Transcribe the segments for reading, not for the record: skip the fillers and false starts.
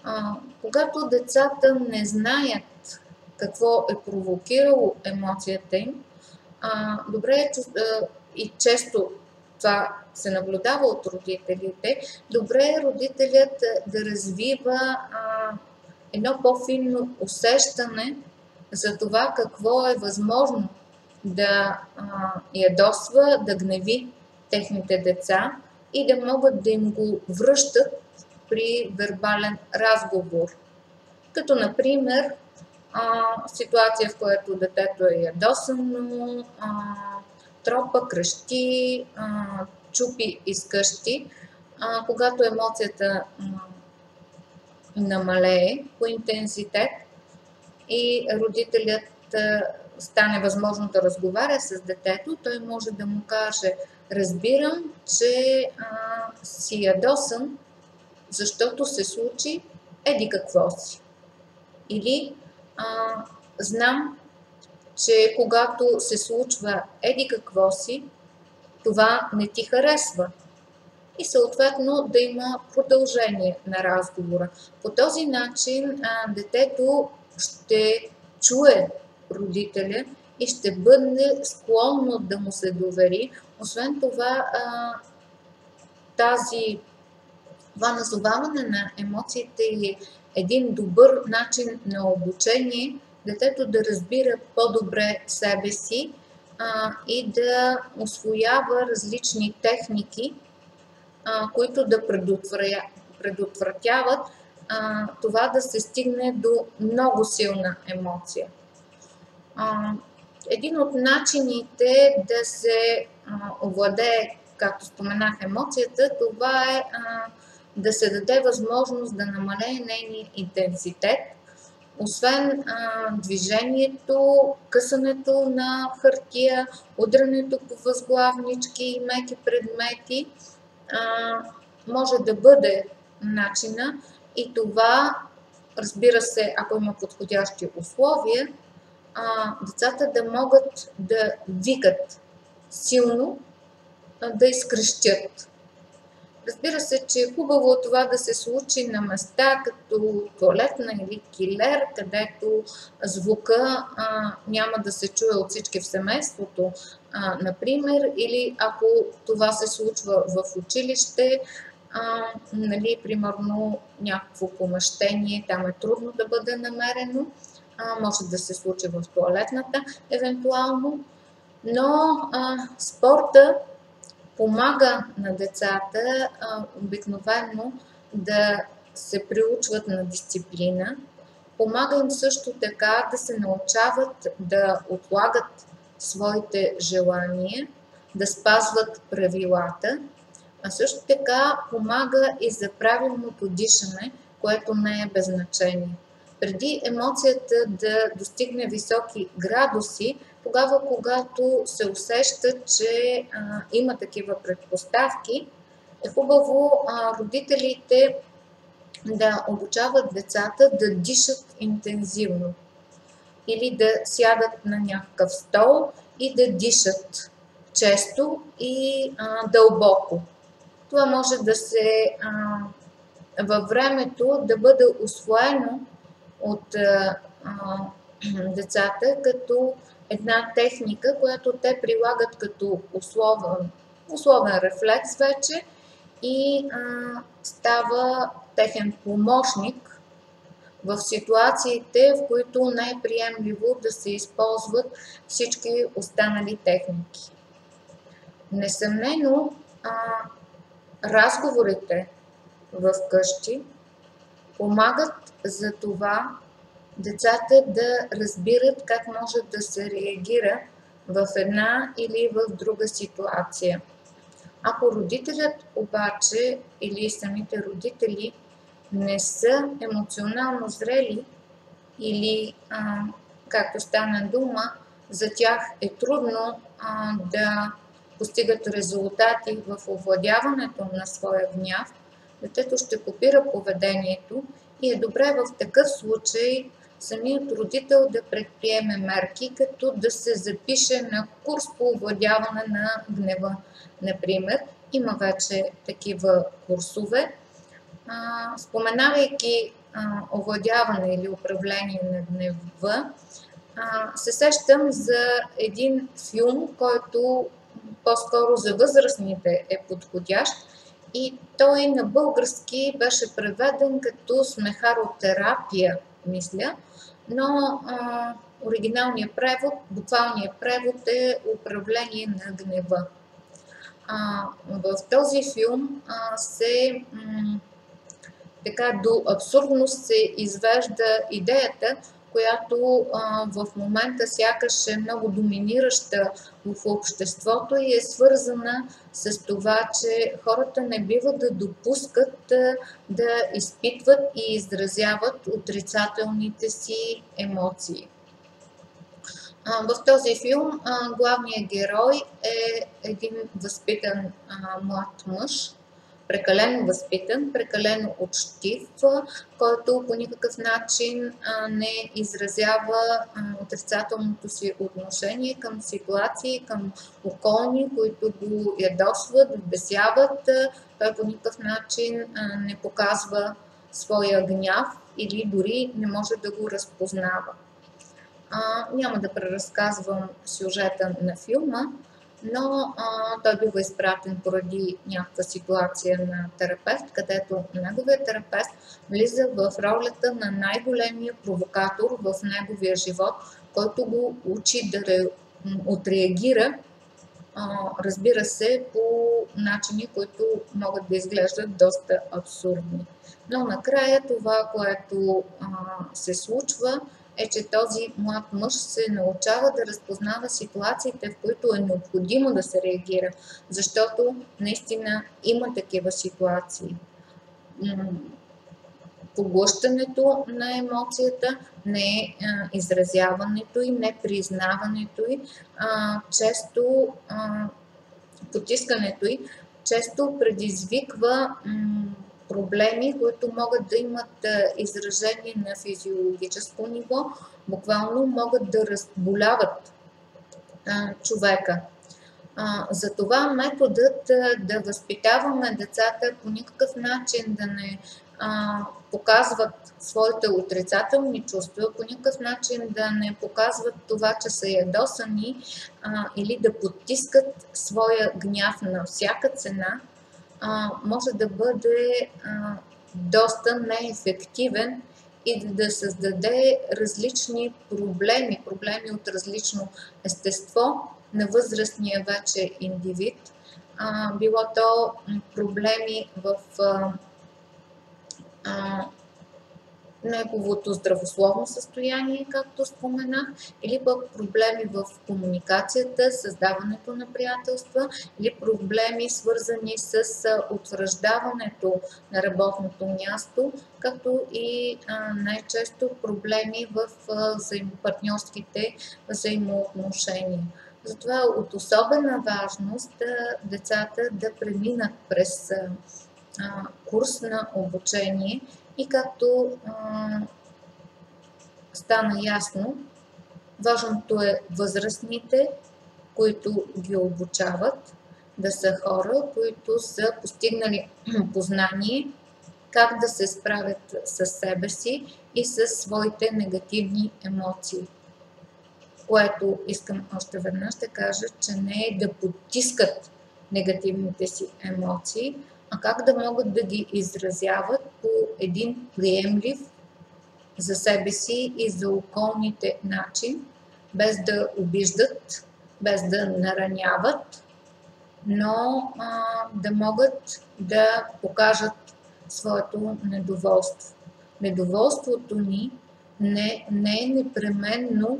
Когато децата не знаят какво е провокирало емоцията им, добре е, и често това се наблюдава от родителите, добре е родителят да развива едно по-финно усещане за това какво е възможно да ядосва, да гневи техните деца и да могат да им го връщат при вербален разговор. Като, например, ситуация, в която детето е ядосано, тропа, крещи, чупи из къщи, когато емоцията намалее по интензитет и родителят стане възможно да разговаря с детето, той може да му каже: разбирам, че си ядосан, защото се случи еди какво си. Или знам, че когато се случва еди какво си, това не ти харесва. И съответно да има продължение на разговора. По този начин детето ще чуе родителя и ще бъде склонно да му се довери. Освен това, това назоваване на емоциите е един добър начин на обучение, детето да разбира по-добре себе си и да усвоява различни техники, които да предотвратяват това да се стигне до много силна емоция. Един от начините да се овладее, както споменах, емоцията, това е да се даде възможност да намалее нейния интензитет. Освен движението, късането на хартия, удрянето по възглавнички и меки предмети, може да бъде начина, и това, разбира се, ако има подходящи условия, децата да могат да викат силно, да изкрещят. Разбира се, че е хубаво това да се случи на места като тоалетна или килер, където звука няма да се чуе от всички в семейството, например, или ако това се случва в училище, примерно някакво помещение, там е трудно да бъде намерено, може да се случи в тоалетната, евентуално, но спорта помага на децата обикновено да се приучват на дисциплина, помага им също така да се научават да отлагат своите желания, да спазват правилата, а също така помага и за правилното дишане, което не е без значение. Преди емоцията да достигне високи градуси, тогава, когато се усеща, че има такива предпоставки, е хубаво родителите да обучават децата да дишат интензивно или да сядат на някакъв стол и да дишат често и дълбоко. Това може да се във времето да бъде усвоено от децата като една техника, която те прилагат като условен рефлекс вече и става техен помощник в ситуациите, в които не е приемливо да се използват всички останали техники. Несъмнено, разговорите в къщи помагат за това децата да разбират как може да се реагира в една или в друга ситуация. Ако родителят обаче или самите родители не са емоционално зрели или, както стана дума, за тях е трудно да постигат резултати в овладяването на своя гняв, детето ще копира поведението и е добре в такъв случай самият родител да предприеме мерки, като да се запише на курс по овладяване на гнева. Например, има вече такива курсове. Споменавайки овладяване или управление на гнева, се сещам за един филм, който по-скоро за възрастните е подходящ и той на български беше преведен като смехаротерапия, мисля, но оригиналният превод, буквалният превод е управление на гнева. В този филм така до абсурдност се извежда идеята, която в момента сякаш е много доминираща в обществото и е свързана с това, че хората не бива да допускат да изпитват и изразяват отрицателните си емоции. В този филм главният герой е един възпитан млад мъж, прекалено възпитан, прекалено учтив, който по никакъв начин не изразява отрицателното си отношение към ситуации, към околни, които го ядосват, бесяват. Той по никакъв начин не показва своя гняв или дори не може да го разпознава. Няма да преразказвам сюжета на филма, но той бива изпратен поради някаква ситуация на терапевт, където неговият терапевт влиза в ролята на най-големия провокатор в неговия живот, който го учи да отреагира, разбира се, по начини, които могат да изглеждат доста абсурдни. Но накрая това, което се случва, е, че този млад мъж се научава да разпознава ситуациите, в които е необходимо да се реагира, защото наистина има такива ситуации. Поглъщането на емоцията, не изразяването й, не признаването й, често потискането й, често предизвиква проблеми, които могат да имат изражение на физиологическо ниво, буквално могат да разболяват човека. Затова методът да възпитаваме децата по никакъв начин да не показват своите отрицателни чувства, по никакъв начин да не показват това, че са ядосани или да потискат своя гняв на всяка цена, може да бъде доста неефективен и да създаде различни проблеми от различно естество на възрастния вече индивид. Било то проблеми в неговото здравословно състояние, както споменах, или пък проблеми в комуникацията, създаването на приятелства, или проблеми свързани с утвърждаването на работното място, както и най-често проблеми в партньорските взаимоотношения. Затова е от особена важност децата да преминат през курс на обучение и както стана ясно, важното е възрастните, които ги обучават, да са хора, които са постигнали познание как да се справят с себе си и с своите негативни емоции. Което искам още веднъж да кажа, че не е да потискат негативните си емоции, а как да могат да ги изразяват по един приемлив за себе си и за околните начин, без да обиждат, без да нараняват, но да могат да покажат своето недоволство. Недоволството ни не е непременно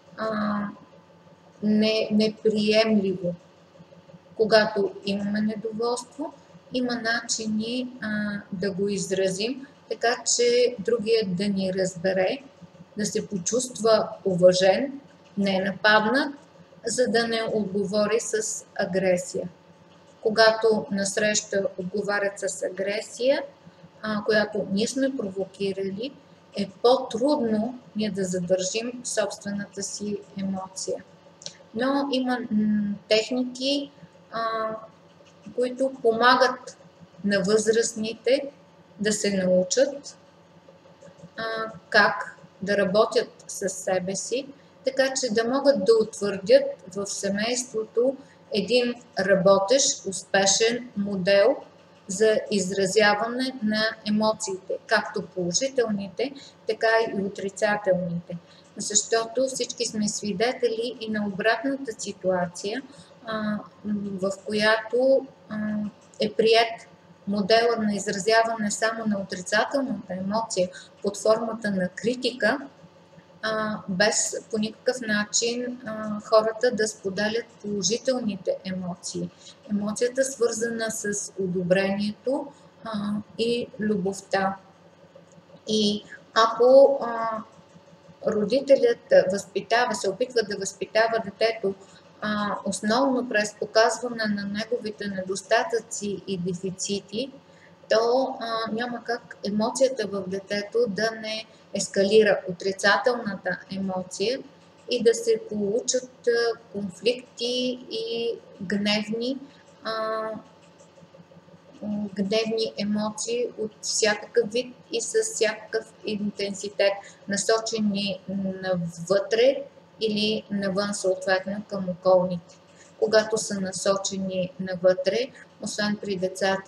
неприемливо. Когато имаме недоволство, има начини да го изразим, така че другият да ни разбере, да се почувства уважен, не нападнат, за да не отговори с агресия. Когато насреща отговарят с агресия, която ние сме провокирали, е по-трудно ние да задържим собствената си емоция. Но има техники, които помагат на възрастните да се научат как да работят със себе си, така че да могат да утвърдят в семейството един работещ, успешен модел за изразяване на емоциите, както положителните, така и отрицателните. Защото всички сме свидетели и на обратната ситуация, в която е приет модела на изразяване само на отрицателната емоция под формата на критика, без по никакъв начин хората да споделят положителните емоции. Емоцията свързана с одобрението и любовта. И ако родителят се опитва да възпитава детето основно през показване на неговите недостатъци и дефицити, то няма как емоцията в детето да не ескалира, отрицателната емоция, и да се получат конфликти и гневни емоции от всякакъв вид и с всякакъв интензитет, насочени навътре или навън, съответно към околните. Когато са насочени навътре, освен при децата,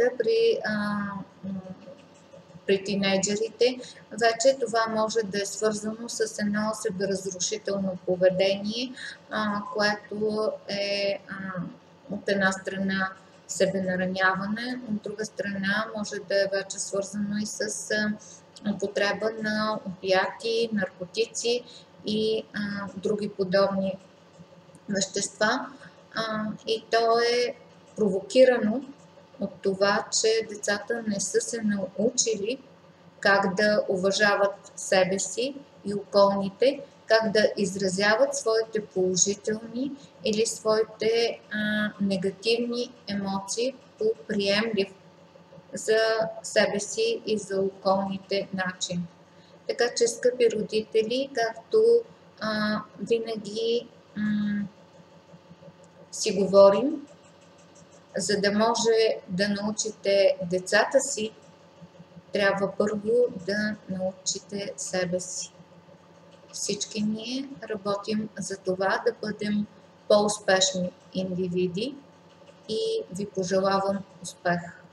при тинейджерите, вече това може да е свързано с едно себеразрушително поведение, което е от една страна себенараняване, от друга страна може да е вече свързано и с употреба на опиати, наркотици и други подобни вещества. И то е провокирано от това, че децата не са се научили как да уважават себе си и околните, как да изразяват своите положителни или своите негативни емоции по приемлив за себе си и за околните начин. Така че, скъпи родители, както винаги си говорим, за да може да научите децата си, трябва първо да научите себе си. Всички ние работим за това да бъдем по-успешни индивиди и ви пожелавам успех!